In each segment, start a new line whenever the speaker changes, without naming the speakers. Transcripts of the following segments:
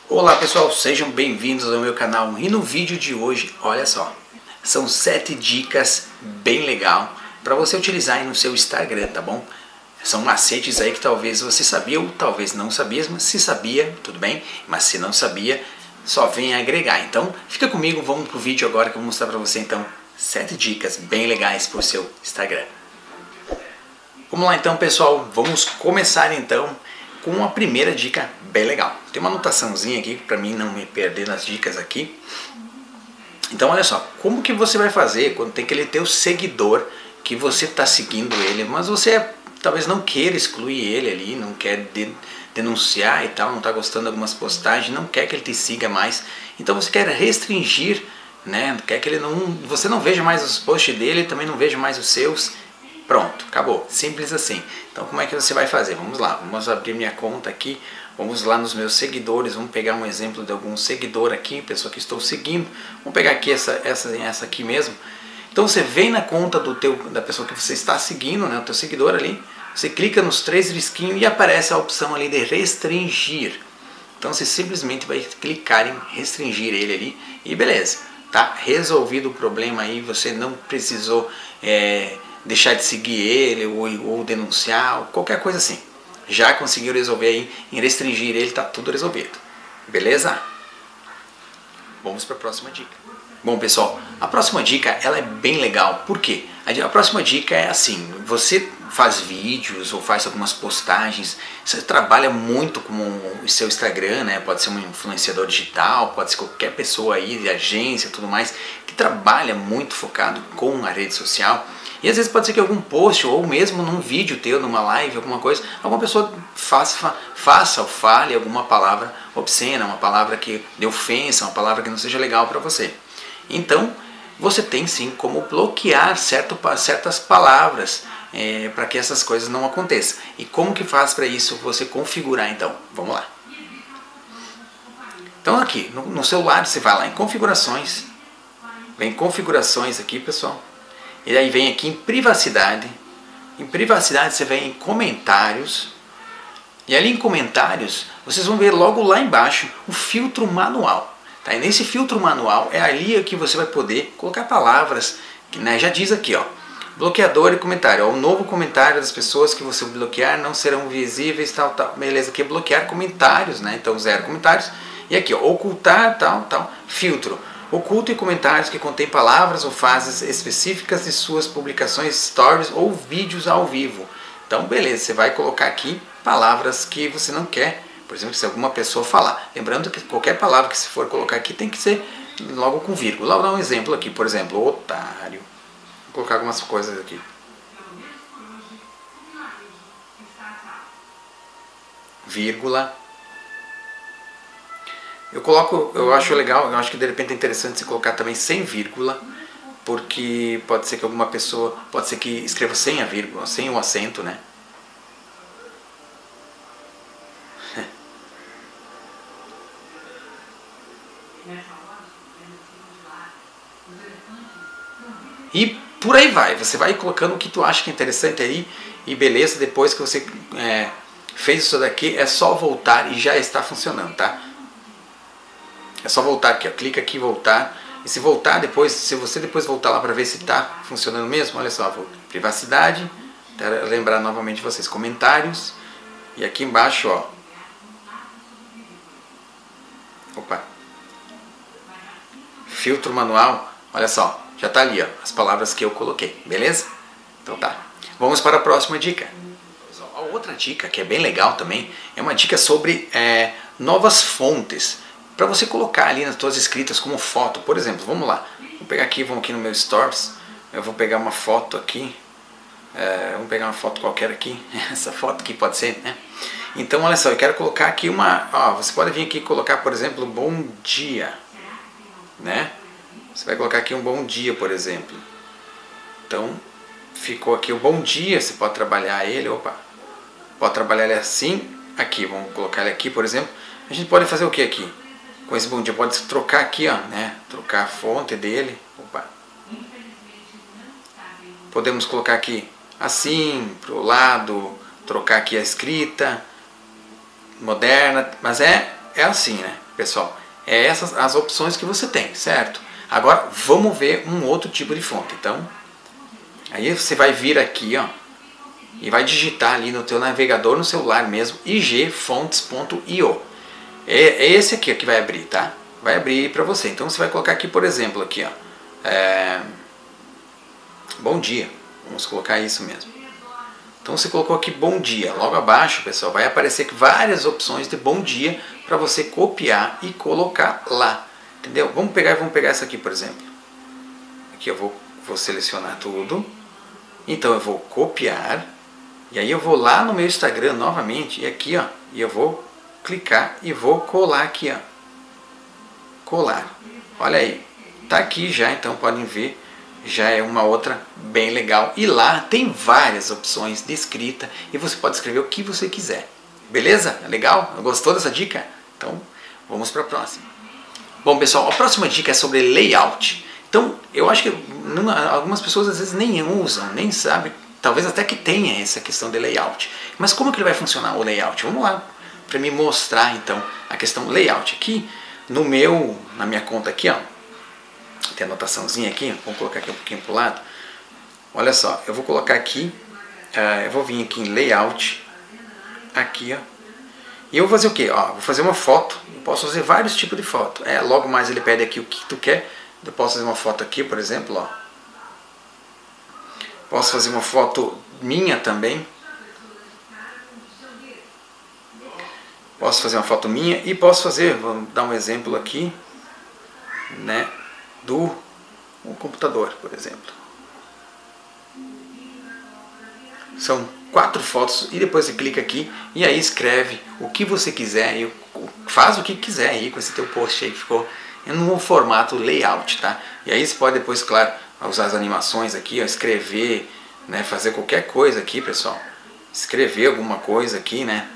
Olá pessoal, sejam bem-vindos ao meu canal e no vídeo de hoje, olha só, são 7 dicas bem legal para você utilizar aí no seu Instagram, tá bom? São macetes aí que talvez você sabia ou talvez não sabia, mas se sabia, tudo bem, mas se não sabia, só vem agregar. Então fica comigo, vamos pro vídeo agora que eu vou mostrar para você então 7 dicas bem legais para o seu Instagram. Vamos lá então pessoal, vamos começar então com a primeira dica bem legal. Tem uma anotaçãozinha aqui para mim não me perder nas dicas aqui. Então olha só, como que você vai fazer quando tem aquele teu seguidor que você está seguindo ele, mas você talvez não queira excluir ele ali, não quer denunciar e tal, não está gostando de algumas postagens, não quer que ele te siga mais, então você quer restringir, né? Quer que ele você não veja mais os posts dele, também não veja mais os seus. Pronto, acabou, simples assim. Então como é que você vai fazer? Vamos lá, vamos abrir minha conta aqui, vamos lá nos meus seguidores, vamos pegar um exemplo de algum seguidor aqui, pessoa que estou seguindo, vamos pegar aqui essa aqui mesmo. Então você vem na conta da pessoa que você está seguindo, né, o teu seguidor ali, você clica nos 3 risquinhos e aparece a opção ali de restringir. Então você simplesmente vai clicar em restringir ele ali e beleza, tá resolvido o problema aí, você não precisou deixar de seguir ele ou denunciar, ou qualquer coisa assim. Já conseguiu resolver aí, em restringir ele, tá tudo resolvido. Beleza? Vamos para a próxima dica. Bom pessoal, a próxima dica ela é bem legal. Por quê? A próxima dica é assim, você faz vídeos ou faz algumas postagens, você trabalha muito com o seu Instagram, né? Pode ser um influenciador digital, pode ser qualquer pessoa aí de agência, tudo mais, que trabalha muito focado com a rede social. E às vezes pode ser que algum post ou mesmo num vídeo teu, numa live, alguma coisa, alguma pessoa faça ou fale alguma palavra obscena, uma palavra que de ofensa, uma palavra que não seja legal para você. Então você tem sim como bloquear certas palavras para que essas coisas não aconteçam. E como que faz para isso você configurar então? Vamos lá. Então aqui no celular você vai lá em configurações, vem em configurações aqui pessoal. E aí vem aqui em privacidade você vem em comentários, e ali em comentários vocês vão ver logo lá embaixo o filtro manual. Tá? E nesse filtro manual é ali que você vai poder colocar palavras, que né, já diz aqui ó, bloqueador e comentário, ó, o novo comentário das pessoas que você bloquear não serão visíveis, tal, beleza, aqui é bloquear comentários, né? Então 0 comentários, e aqui ó, ocultar, tal, filtro. Oculte comentários que contêm palavras ou frases específicas de suas publicações, stories ou vídeos ao vivo. Então, beleza, você vai colocar aqui palavras que você não quer. Por exemplo, se alguma pessoa falar. Lembrando que qualquer palavra que se for colocar aqui tem que ser logo com vírgula. Vou dar um exemplo aqui, por exemplo, otário. Vou colocar algumas coisas aqui. Vírgula. Eu acho legal, eu acho que de repente é interessante você colocar também sem vírgula, porque pode ser que alguma pessoa, pode ser que escreva sem a vírgula, sem o acento, né? E por aí vai, você vai colocando o que tu acha que é interessante aí, e beleza, depois que você fez isso daqui, é só voltar e já está funcionando, tá? É só voltar aqui, ó. Clica aqui voltar. E se voltar depois, se você depois voltar lá para ver se está funcionando mesmo, olha só, privacidade, lembrar novamente vocês, comentários, e aqui embaixo, ó. Opa. Filtro manual, olha só, já está ali, ó, as palavras que eu coloquei, beleza? Então tá. Vamos para a próxima dica. A outra dica que é bem legal também é uma dica sobre novas fontes para você colocar ali nas suas escritas como foto. Por exemplo, vamos lá, vou pegar aqui, vamos aqui no meu Stories, eu vou pegar uma foto aqui, vamos pegar uma foto qualquer aqui, essa foto aqui pode ser, né? Então olha só, eu quero colocar aqui você pode vir aqui e colocar, por exemplo, bom dia, né? Você vai colocar aqui um bom dia, por exemplo. Então ficou aqui o bom dia, você pode trabalhar ele, pode trabalhar ele assim, aqui, vamos colocar ele aqui, por exemplo. A gente pode fazer o que aqui? Com esse bom dia, pode trocar aqui, ó, né? Trocar a fonte dele. Podemos colocar aqui assim, pro lado, trocar aqui a escrita moderna, mas é assim, né? pessoal, é essas as opções que você tem, certo? Agora vamos ver um outro tipo de fonte. Então, aí você vai vir aqui, ó, e vai digitar ali no teu navegador, no celular mesmo, igfontes.io. É esse aqui ó, que vai abrir, tá? Vai abrir para você. Então você vai colocar aqui, por exemplo, aqui, ó, bom dia. Vamos colocar isso mesmo. Então você colocou aqui bom dia. Logo abaixo, pessoal, vai aparecer aqui várias opções de bom dia para você copiar e colocar lá. Entendeu? Vamos pegar essa aqui, por exemplo. Aqui eu vou selecionar tudo. Então eu vou copiar. E aí eu vou lá no meu Instagram novamente. E aqui, ó, e eu vou clicar e vou colar aqui, ó. Colar. Olha aí. Tá aqui já, então podem ver. Já é uma outra bem legal. E lá tem várias opções de escrita e você pode escrever o que você quiser. Beleza? Legal? Gostou dessa dica? Então vamos para a próxima. Bom, pessoal, a próxima dica é sobre layout. Então eu acho que algumas pessoas às vezes nem usam, nem sabem, talvez até que tenha essa questão de layout. Mas como que ele vai funcionar o layout? Vamos lá para me mostrar então a questão layout. Aqui na minha conta aqui, ó, tem anotaçãozinha aqui, vamos colocar aqui um pouquinho para o lado. Olha só, eu vou colocar aqui, eu vou vir aqui em layout, aqui, ó, e eu vou fazer o que? Vou fazer uma foto, eu posso fazer vários tipos de foto. Logo mais ele pede aqui o que tu quer, eu posso fazer uma foto aqui, por exemplo, ó. Posso fazer uma foto minha também. Posso fazer uma foto minha e posso fazer, vou dar um exemplo aqui, né, do computador, por exemplo. São 4 fotos e depois você clica aqui e aí escreve o que você quiser e faz o que quiser aí com esse teu post aí que ficou no formato layout, tá? E aí você pode depois, claro, usar as animações aqui, ó, escrever, né, fazer qualquer coisa aqui, pessoal. Escrever alguma coisa aqui, né?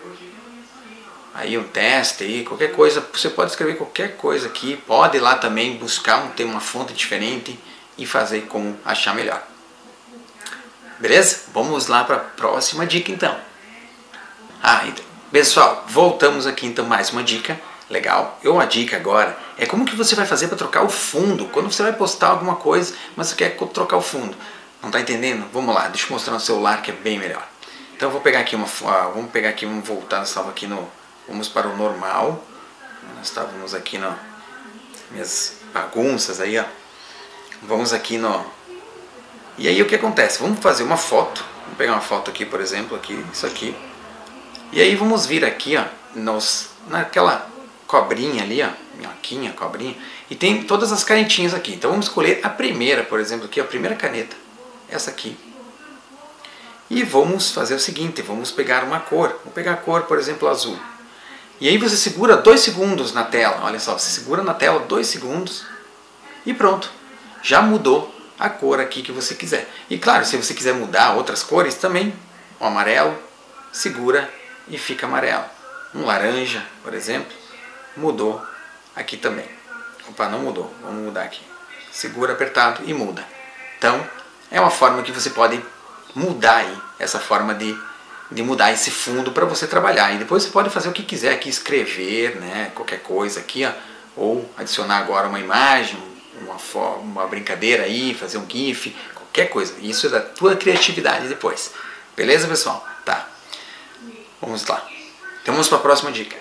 Aí um teste aí, qualquer coisa, você pode escrever qualquer coisa aqui, pode ir lá também buscar ter uma fonte diferente e fazer como achar melhor. Beleza? Vamos lá para a próxima dica então. Então, pessoal, voltamos aqui então mais uma dica legal. A dica agora é como que você vai fazer para trocar o fundo, quando você vai postar alguma coisa, mas você quer trocar o fundo. Não está entendendo? Vamos lá, deixa eu mostrar no celular que é bem melhor. Então eu vou pegar aqui vamos voltar, estava aqui vamos para o normal. Nós estávamos aqui nas minhas bagunças aí, ó. Vamos aqui E aí o que acontece? Vamos fazer uma foto. Vamos pegar uma foto aqui, por exemplo, aqui, isso aqui. E aí vamos vir aqui, ó, naquela cobrinha ali, ó, minhoquinha, cobrinha. E tem todas as canetinhas aqui. Então vamos escolher a primeira, por exemplo, aqui, a primeira caneta. Essa aqui. E vamos fazer o seguinte, vamos pegar uma cor. Vou pegar a cor, por exemplo, azul. E aí você segura 2 segundos na tela. Olha só, você segura na tela 2 segundos e pronto. Já mudou a cor aqui que você quiser. E claro, se você quiser mudar outras cores também, o amarelo, segura e fica amarelo. Um laranja, por exemplo, mudou aqui também. Opa, não mudou. Vamos mudar aqui. Segura apertado e muda. Então, é uma forma que você pode mudar aí, essa forma de mudar esse fundo para você trabalhar. E depois você pode fazer o que quiser aqui, escrever, né, qualquer coisa aqui, ó, ou adicionar agora uma imagem, uma brincadeira aí, fazer um GIF, qualquer coisa. Isso é da tua criatividade depois. Beleza, pessoal? Tá. Vamos lá. Então vamos para a próxima dica.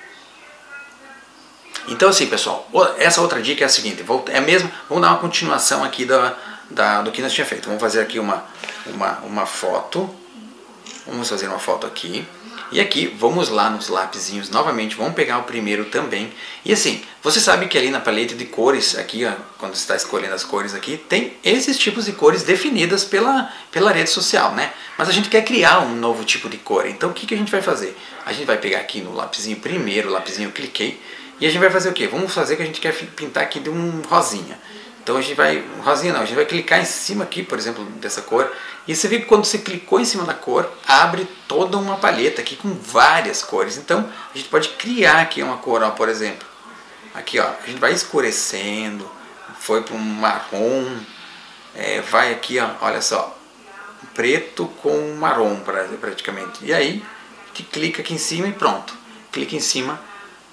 Então assim, pessoal, essa outra dica é a seguinte, vamos dar uma continuação aqui do que nós tínhamos feito. Vamos fazer aqui uma foto. Vamos fazer uma foto aqui. E aqui, vamos lá nos lapisinhos novamente, vamos pegar o primeiro também. E assim, você sabe que ali na paleta de cores, aqui, ó, quando você está escolhendo as cores aqui, tem esses tipos de cores definidas pela rede social, né? Mas a gente quer criar um novo tipo de cor. Então o que a gente vai fazer? A gente vai pegar aqui no lapisinho, primeiro lapisinho, eu cliquei. E a gente vai fazer o quê? Vamos fazer que a gente quer pintar aqui de um rosinha. Então a gente vai, rosinha não, a gente vai clicar em cima aqui, por exemplo, dessa cor. E você vê que quando você clicou em cima da cor, abre toda uma paleta aqui com várias cores. Então a gente pode criar aqui uma cor, ó, por exemplo. Aqui, ó, a gente vai escurecendo, foi para um marrom, vai aqui, ó, olha só, preto com marrom praticamente. E aí a gente clica aqui em cima e pronto. Clica em cima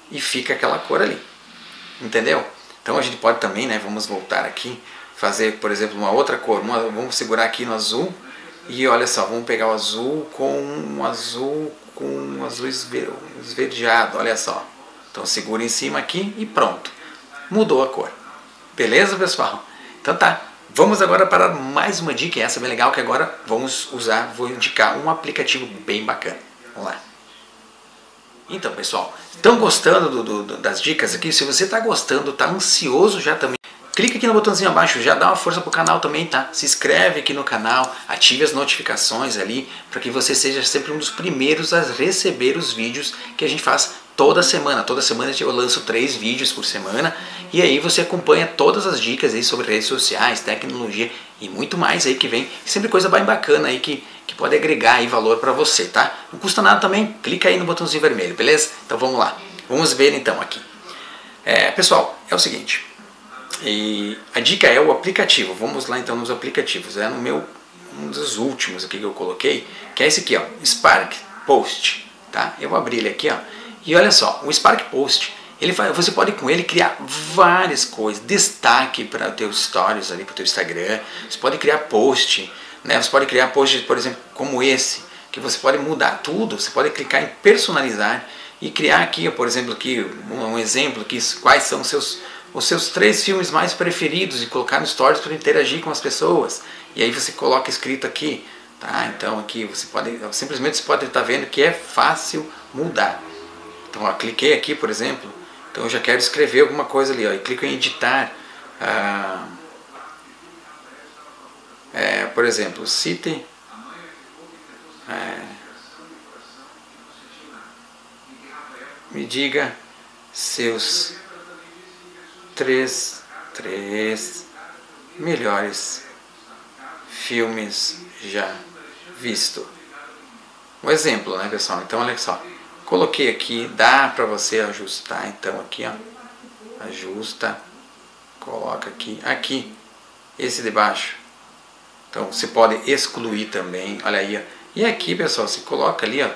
e fica aquela cor ali, entendeu? Então a gente pode também, né, vamos voltar aqui, fazer, por exemplo, uma outra cor, vamos segurar aqui no azul, e olha só, vamos pegar o azul com um azul esverdeado, olha só. Então segura em cima aqui e pronto, mudou a cor. Beleza, pessoal? Então tá, vamos agora para mais uma dica, essa é bem legal, que agora vou indicar um aplicativo bem bacana. Vamos lá. Então, pessoal, estão gostando das dicas aqui? Se você está gostando, está ansioso já também, clica aqui no botãozinho abaixo, já dá uma força pro canal também, tá? Se inscreve aqui no canal, ative as notificações ali, para que você seja sempre um dos primeiros a receber os vídeos que a gente faz toda semana. Toda semana eu lanço 3 vídeos por semana, e aí você acompanha todas as dicas aí sobre redes sociais, tecnologia e muito mais aí que vem. Sempre coisa bem bacana aí que pode agregar aí valor para você, tá? Não custa nada também, clica aí no botãozinho vermelho, beleza? Então vamos lá, vamos ver então aqui. Pessoal, é o seguinte... E a dica é o aplicativo. Vamos lá então nos aplicativos. É no meu um dos últimos aqui que eu coloquei, que é esse aqui, ó, Spark Post, tá? Eu vou abrir ele aqui, ó. E olha só, o Spark Post, você pode com ele criar várias coisas, destaque para os teus stories ali, para o teu Instagram. Você pode criar post, né? Você pode criar posts, por exemplo, como esse, que você pode mudar tudo. Você pode clicar em personalizar e criar aqui, por exemplo, aqui um exemplo aqui, quais são os seus 3 filmes mais preferidos e colocar no Stories para interagir com as pessoas. E aí você coloca escrito aqui, tá? Então aqui você pode estar vendo que é fácil mudar. Então ó, cliquei aqui, por exemplo, então eu já quero escrever alguma coisa ali, ó, e clico em editar. Por exemplo, cite me diga seus 3 melhores filmes já visto. Um exemplo, né, pessoal? Então olha só, coloquei aqui, dá para você ajustar. Então aqui, ó, ajusta, coloca aqui esse de baixo. Então você pode excluir também, olha aí, ó. E aqui, pessoal, você coloca ali, ó,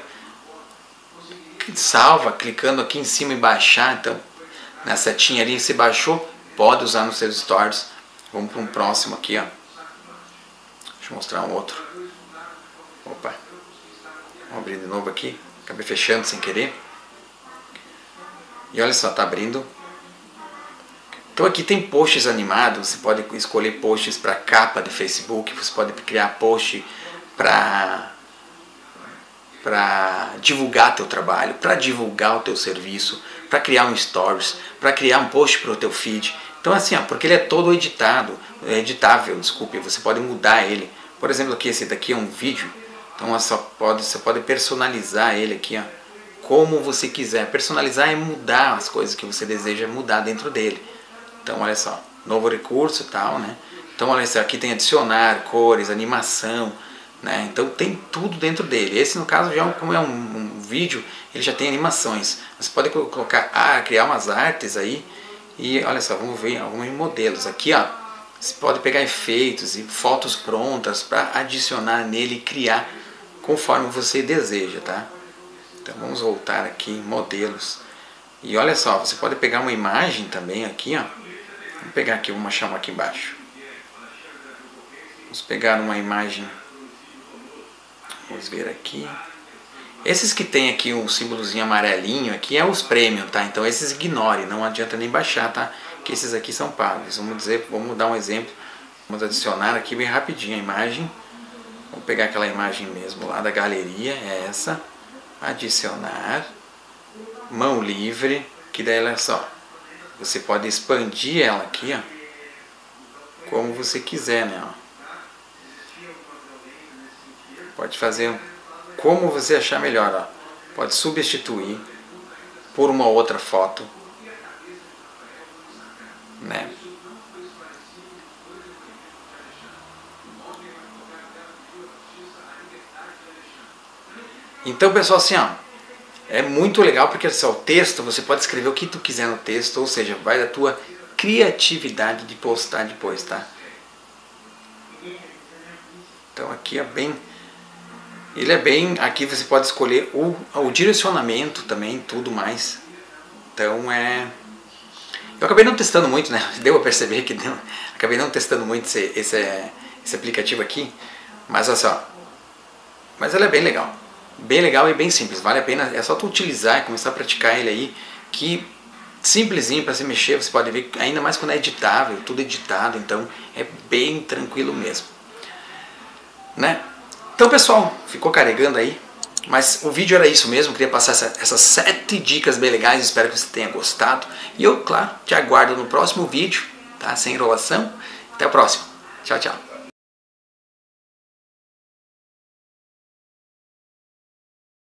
salva, clicando aqui em cima e baixar. Então na setinha ali, você baixou, pode usar nos seus stories. Vamos para um próximo aqui, ó. Deixa eu mostrar um outro. Opa, vamos abrir de novo aqui, acabei fechando sem querer. E olha só, tá abrindo. Então aqui tem posts animados, você pode escolher posts para capa de Facebook, você pode criar post para divulgar teu trabalho, para divulgar o teu serviço, para criar um stories, para criar um post para o teu feed. Então assim, ó, porque ele é todo editável, desculpe, você pode mudar ele. Por exemplo, aqui esse daqui é um vídeo, então você pode personalizar ele aqui, ó, como você quiser. Personalizar é mudar as coisas que você deseja mudar dentro dele. Então olha só, novo recurso e tal, né? Então olha só, aqui tem adicionar, cores, animação, né? Então tem tudo dentro dele. Esse no caso, já como é um vídeo, ele já tem animações. Você pode colocar, criar umas artes aí. E olha só, vamos ver alguns modelos. Aqui, ó, você pode pegar efeitos e fotos prontas para adicionar nele e criar conforme você deseja, tá? Então vamos voltar aqui em modelos. E olha só, você pode pegar uma imagem também aqui, ó. Vamos pegar aqui, vamos chamar aqui embaixo. Vamos pegar uma imagem. Vamos ver aqui. Esses que tem aqui um símbolozinho amarelinho aqui é os premium, tá? Então esses ignore, não adianta nem baixar, tá? Que esses aqui são pagos. Vamos dar um exemplo. Vamos adicionar aqui bem rapidinho a imagem. Vamos pegar aquela imagem mesmo lá da galeria, é essa. Adicionar. Mão livre, que daí olha só. Você pode expandir ela aqui, ó, como você quiser, né? Ó. Pode fazer como você achar melhor, ó. Pode substituir por uma outra foto, né? Então, pessoal, assim, ó, é muito legal porque assim, o texto, você pode escrever o que tu quiser no texto, ou seja, vai da tua criatividade de postar depois, tá? Então aqui é bem... Ele é bem... Aqui você pode escolher o direcionamento também, tudo mais. Então eu acabei não testando muito, né? Deu a perceber que acabei não testando muito esse aplicativo aqui, mas olha só, mas ele é bem legal. Bem legal e bem simples, vale a pena, é só tu utilizar e começar a praticar ele aí, que simplesinho para se mexer, você pode ver, ainda mais quando é editável, tudo editado, então é bem tranquilo mesmo, né? Então pessoal, ficou carregando aí, mas o vídeo era isso mesmo, queria passar essas 7 dicas bem legais, espero que você tenha gostado, e eu, claro, te aguardo no próximo vídeo, tá? Sem enrolação, até o próximo, tchau, tchau.